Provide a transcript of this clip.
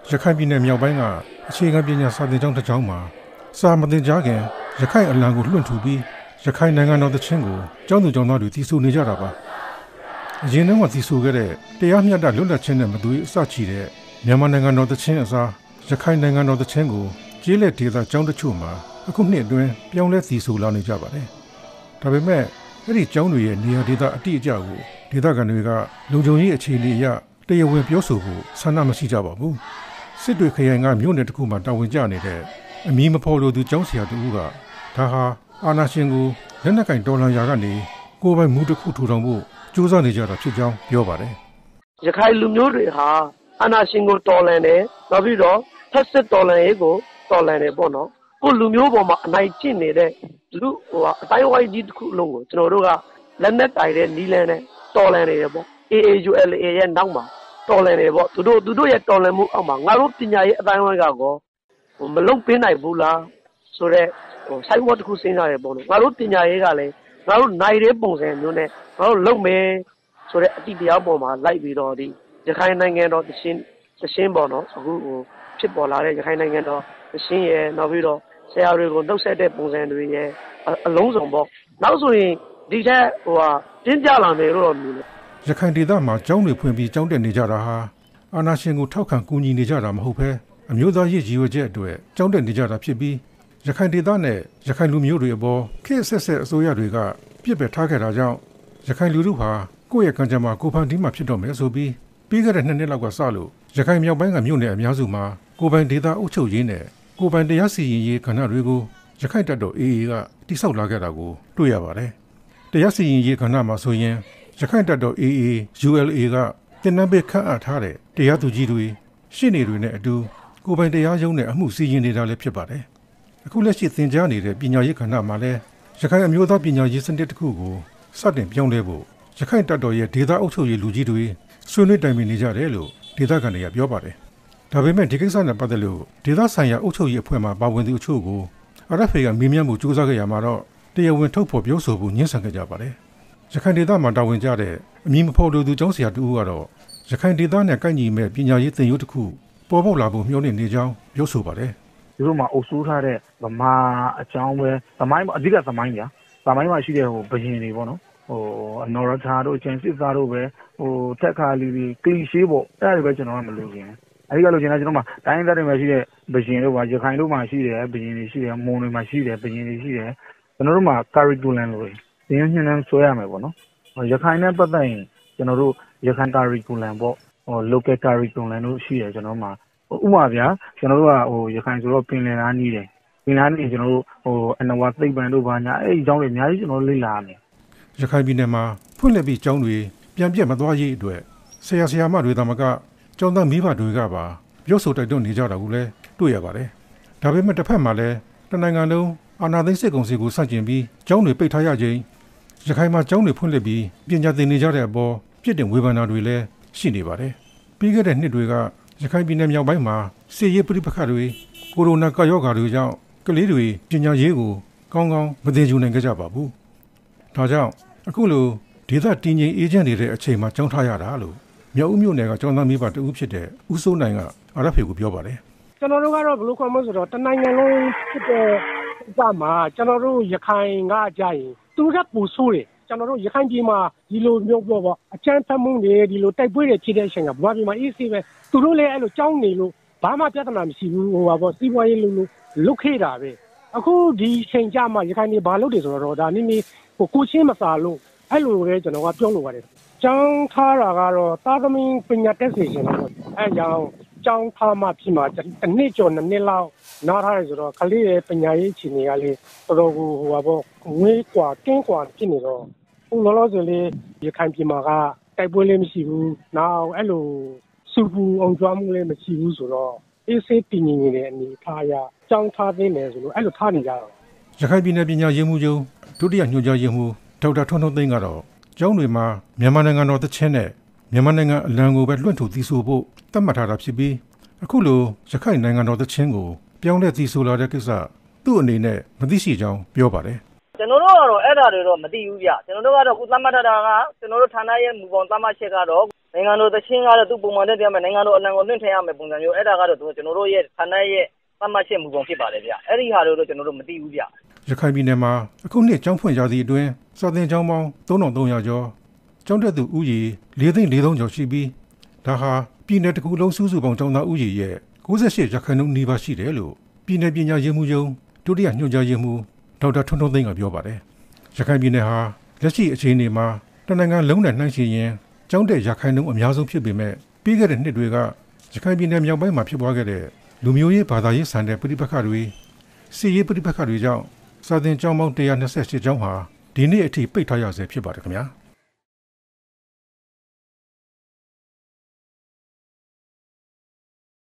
ရခိုင်ပြည်နယ်မြောက်ပိုင်းကအခြေခံပညာစာသင်ကျောင်းတစ်ကျောင်းမှာစာမသင်ကြားခင်ရခိုင်အလံကိုလွှင့်ထူပြီးရခိုင်နိုင်ငံတော်သချင်းကိုကျောင်းသူကျောင်းသားတွေသီဆိုနေကြတာပါအရင်တုန်းကသီဆိုခဲ့တဲ့တရားမျှတလွတ်လပ်ခြင်းနဲ့မသွေးအစချီတဲ့မြန်မာနိုင်ငံတော်သချင်းအစားရခိုင်နိုင်ငံတော်သချင်းကိုကျေးလက်ဒေသကျောင်းတချို့မှာအခုနှစ်အတွင်းပြောင်းလဲသီဆိုလာနေကြပါတယ်ဒါပေမဲ့အဲ့ဒီကျောင်းတွေရဲ့နေရာဒေသအတိအကျကိုဒေသခံတွေကလုံခြုံရေးအခြေအနေအရတရားဝင်ပြောဆိုဖို့ဆန္ဒမရှိကြပါဘူးစစ်တွေခရိုင်ကမြို့နယ်တစ်ခုမှာတာဝန်ကျနေတဲ့အမည်မဖော်လိုသူကျောင်းဆရာတူကဒါဟာအာဏာရှင်ကိုလက်နက်ကင်တော်လှန်ရာကနေကိုယ်ပိုင်မူတစ်ခုထူထောင်ဖို့ကြိုးစားနေကြတာဖြစ်ကြောင်းပြောပါတယ်ရခိုင်လူမျိုးတွေဟာအာဏာရှင်ကိုတော်လှန်တယ်နောက်ပြီးတော့ဖက်စစ်တော်လှန်ရေးကိုတော်လှန်တယ်ပေါ့နော်ကိုလူမျိုးပေါ်မှာအနိုင်ကျင့်နေတဲ့လူအတိုင်းဝိုင်းကြီးတစ်ခုလုံးကိုကျွန်တော်တို့ကလက်နက်တိုင်တဲ့နီးလန်းနဲ့တော်လှန်နေတယ်ပေါ့ AAULA ရဲ့နောက်မှာတော်လှန်နေပေါ့သူတို့ရဲ့တော်လှန်မှုအောက်မှာငါတို့ပညာရေးအတိုင်းဝိုင်းကောမလုံပေးနိုင်ဘူးလားဆိုတော့ဆိုင်ဝတ်တစ်ခုစဉ်းစားရပေါ့နော်ငါတို့ပညာရေးကလည်းငါတို့နိုင်တဲ့ပုံစံမျိုးနဲ့ငါတို့လုံမယ်ဆိုတဲ့အတိတရားပေါ်မှာလိုက်ပြီးတော့ဒီရခိုင်နိုင်ငံတော်တရှင်းပေါ့နော်အခုဖြစ်ပေါ်လာတဲ့ရခိုင်နိုင်ငံတော်တရှင်းရဲ့နောက်ပြီးတော့ဆရာတွေကိုနှုတ်ဆက်တဲ့ပုံစံတွေရဲ့အလုံးစုံပေါ့နောက်ဆိုရင်ဒီထက်ပြင်းပြလာမယ်လို့တော့မြင်တယ်ရခိုင်ဒေသမှာကျောင်းတွေဖွင့်ပြီးကျောင်းတက်နေကြတာဟာအာဏာရှင်ကိုထောက်ခံကူညီနေကြတာမဟုတ်ဘဲအမျိုးသားရေးရည်ရွယ်ချက်အတွက်ကျောင်းတက်နေကြတာဖြစ်ပြီးရခိုင်ဒေသနဲ့ရခိုင်လူမျိုးတွေအပေါ်ခေတ်ဆက်ဆက်အစိုးရတွေကပြစ်ပယ်ထားခဲ့တာကြောင့်ရခိုင်လူထုဟာကိုယ့်ရဲ့ကံကြမ္မာကိုဖန်တီးမှဖြစ်တော့မယ်ဆိုပြီးပြီးခဲ့တဲ့2နှစ်လောက်ကစလို့ရခိုင်မြောက်ပိုင်းကမြို့နယ်အများစုမှာကိုယ်ပိုင်ဒေသအုပ်ချုပ်ရေးနဲ့ကိုယ်ပိုင်တရားစီရင်ရေးကဏ္ဍတွေကိုရခိုင်တပ်တော် AA ကတိစောက်လာခဲ့တာကိုတွေ့ရပါတယ်တရားစီရင်ရေးကဏ္ဍမှာဆိုရင်ရခိုင်တပ်တော် AA ULA ကတင်နန်းပေးခန့်အပ်ထားတဲ့တရားသူကြီးတွေရှေ့နေတွေနဲ့အတူကိုယ်ပိုင်တရားရုံးနဲ့အမှုစီရင်နေတာလည်းဖြစ်ပါတယ်အခုလက်ရှိသင်ကြားနေတဲ့ပညာရေးကဏ္ဍမှာလည်းရခိုင်အမျိုးသားပညာရေးစနစ်တစ်ခုကိုစတင်ပြောင်းလဲဖို့ရခိုင်တပ်တော်ရဲ့ဒေသအုပ်ချုပ်ရေးလူကြီးတွေဆွေးနွေးတိုင်ပင်နေကြတယ်လို့ဒေသခံတွေကပြောပါတယ်ဒါပေမဲ့ဒီကိစ္စနဲ့ပတ်သက်လို့ဒေသဆိုင်ရာအုပ်ချုပ်ရေးအဖွဲ့မှပါဝင်သူအချို့ကို RFA ကမေးမြန်းမှုစူးစမ်းခဲ့ရမှာတော့တရားဝင်ထုတ်ဖော်ပြောဆိုဖို့ညှင်းဆန်ခဲ့ကြပါတယ်ရခိုင်ဒေသမှာတာဝန်ကျတဲ့အမည်မဖော်လိုသူကျောင်းဆရာတူကတော့ရခိုင်ဒေသနဲ့ကိုက်ညီမဲ့ပညာရေးသင်ယူတစ်ခုပေါ်ပေါက်လာဖို့မျှော်လင့်နေကြောင်းပြောဆိုပါတယ်ဒီလိုမှအုပ်စိုးထားတဲ့ဗမာအကြောင်းပဲသမိုင်းအဓိကသမိုင်းမှာရှိတဲ့ဘုရင်တွေပေါ့နော်အနော်ရထာတို့ကျန်စစ်သားတို့ပဲတက်ခါလီကလီရှေးပေါ့အဲ့ဒါတွေပဲကျွန်တော်ကမလို့ခင်အဓိကလို့ကျွန်တော်မှာတိုင်းသားတွေမှာရှိတဲ့ဘုရင်တို့ပါရခိုင်တို့မှာရှိတယ်ဘုရင်တွေရှိတယ်မွန်တွေမှာရှိတယ်ဘုရင်တွေရှိတယ်ကျွန်တော်တို့မှာ curriculum လို့သင်ညွှန်းနှံဆွဲရမယ်ပေါ့နော်ရခိုင်နဲ့ပတ်သက်ရင်ကျွန်တော်တို့ရခိုင် curriculum ပေါ့local curriculum တို့ရှိတယ်ကျွန်တော်မှာဥပမာဗျာကျွန်တော်တို့ကရခိုင်ဆိုတော့ပင်လယ်သားနီးတယ်ပင်လယ်သားနီးကျွန်တော်တို့အနဝသိပ္ပံတို့ဘာညာအဲ့ဒီအကြောင်းတွေအများကြီးကျွန်တော်လေ့လာရမယ်ရခိုင်ပြည်နယ်မှာဖွင့်လှစ်ပြီးကျောင်းတွေပြန်ပြတ်မသွားရေးအတွက်ဆရာမတွေသာမကကျောင်းသားမိဘတွေကပါပြောဆိုတိုက်တွန်းနေကြတာကိုလည်းတွေ့ရပါတယ်ဒါပေမဲ့တစ်ဖက်မှာလည်းတနိုင်ငံလုံးအာဏာသိမ်းစစ်ကောင်စီကိုဆန့်ကျင်ပြီးကျောင်းတွေပိတ်ထားရခြင်းရခိုင်မှာကျောင်းတွေဖွင့်လှစ်ပြီးပညာသင်နေကြတဲ့အပေါ်ပြစ်တင်ဝေဖန်တာတွေလည်းရှိနေပါတယ်ပြီးခဲ့တဲ့နှစ်တွေကရခိုင်ပြည်နယ်မြောက်ပိုင်းမှာစစ်ရေးပဋိပက္ခတွေကိုရိုနာကပ်ရောဂါတွေကြောင့်ကလေးတွေပညာရေးကိုကောင်းကောင်းမသင်ယူနိုင်ကြပါဘူးဒါကြောင့်အခုလိုဒေသတည်ငြိမ်အေးချမ်းနေတဲ့အချိန်မှာကျောင်းထားရတာလို့မြောက်ဦးမြို့နယ်ကကျောင်းသားမိဘတဦးဖြစ်တဲ့ဦးစိုးနိုင်က RFA ကိုပြောပါတယ်ကျွန်တော်တို့ကတော့ဘယ်လိုခေါ်မလဲဆိုတော့တနိုင်ငံလုံးဖြစ်တဲ့ဥပမာကျွန်တော်တို့ရခိုင်ကကြာရင်သူကပူဆိုးတယ်ကျွန်တော်တို့ရခိုင်ပြည်မှာဒီလိုမျိုးပြောပေါ့အချမ်းဖတ်မှုတွေဒီလိုတိုက်ပွဲတွေဖြစ်တဲ့အချိန်ကဘာပြည်မှာအေးဆေးပဲသူတို့လည်းအဲ့လိုကြောင်းနေလို့ဘာမှပြဿနာမရှိဘူးပေါ့စီးပွားရေးလုတ်ခဲ့တာပဲအခုဒီချိန်ကြမှာရခိုင်ပြည်ဘာလုပ်တယ်ဆိုတော့ဒါနည်းနည်းကိုချင်းမစာလို့အဲ့လိုလည်းကျွန်တော်ကပြောလို့ပါတယ်ကျောင်းထားတာကတော့သာသမီပညာတက်စေချင်တာပေါ့အဲ့ကြောင့်ကျောင်းထားမှဖြစ်မှာတစ်နှစ်ကျော်2နှစ်လောက်နားထားရဆိုတော့ကလေးရဲ့ပညာရေးအခြေအနေကလေးတော်တော်ကိုပေါ့ငွေกว่าတင်းกว่าဖြစ်နေတော့လောလောဆယ်လေးရခိုင်ပြည်မှာကတိုက်ပွဲလည်းမရှိဘူးနောက်အဲ့လိုစုပူအောင်ကြွားမှုလည်းမရှိဘူးဆိုတော့အေးဆေးတည်ငြိမ်နေတဲ့အနေထားရကျောင်းထားသိနေဆိုလို့အဲ့လိုထားနေကြတော့ရခိုင်ပြည်နယ်ပညာရေးမှူးချုပ်ဒုတိယညွှန်ကြားရေးမှူးဒေါက်တာထွန်းထွန်းသိန်းကတော့ကျောင်းတွေမှာမြန်မာနိုင်ငံတော်သချင်းနဲ့မြန်မာနိုင်ငံအလံကိုပဲလွှင့်ထူသီဆိုဖို့သတ်မှတ်ထားတာဖြစ်ပြီးအခုလိုရခိုင်နိုင်ငံတော်သချင်းကိုပြောင်းလဲသီဆိုလာတဲ့ကိစ္စသူ့အနေနဲ့မသိရှိကြောင်းပြောပါတယ်ကျွန်တော်တို့ကတော့အဲ့ဒါတွေတော့မသိဘူးဗျကျွန်တော်တို့ကတော့ခုသတ်မှတ်ထားတာကကျွန်တော်တို့ဌာနရဲ့မူပေါင်းသတ်မှတ်ချက်ကတော့နိုင်ငံတော်သချင်းကတော့သူ့ပုံမှန်တဲ့တရားမှာနိုင်ငံတော်အလံကိုလွှင့်ထည့်ရမယ်ပုံစံမျိုးအဲ့ဒါကတော့ကျွန်တော်တို့ရဲ့ဌာနရဲ့သတ်မှတ်ချက်မူပုံဖြစ်ပါတယ်ဗျအဲ့ဒီဟာတို့ကျွန်တော်တို့မသိဘူးဗျရခိုင်ပြည်နယ်မှာအခုနှစ်ကျောင်းဖွင့်ရာသီအတွင်းစာသင်ကျောင်းပေါင်း3300ကျော်ကျောင်းတက်သူဦးရေ4,400,000ကျော်ရှိပြီးဒါဟာပြည်နယ်တစ်ခုလုံးစုစုပေါင်းကျောင်းသားဦးရေရဲ့98%နီးပါးရှိတယ်လို့ပြည်နယ်ပညာရေးမှူးရုံးဒုတိယညွှန်ကြားရေးမှူးဒေါက်တာထွန်းထွန်းသိန်းကပြောပါတယ်ရခိုင်ပြည်နယ်ဟာလက်ရှိအခြေအနေမှာတနိုင်ငံလုံးနဲ့နှိုင်းယှဉ်ရင်ကျောင်းတက်ရာခိုင်နှုန်းအများဆုံးဖြစ်ပေမဲ့ပြီးခဲ့တဲ့နှစ်တွေကရခိုင်ပြည်နယ်မြောက်ပိုင်းမှာဖြစ်ပွားခဲ့တဲ့လူမျိုးရေးဘာသာရေးဆန်တဲ့ပဋိပက္ခတွေစစ်ရေးပဋိပက္ခတွေကြောင့်စာသင်ကျောင်းပေါင်း128ကျောင်းဟာဒီနေ့အထိပိတ်ထားရဆဲဖြစ်ပါတယ်ခင်ဗျာ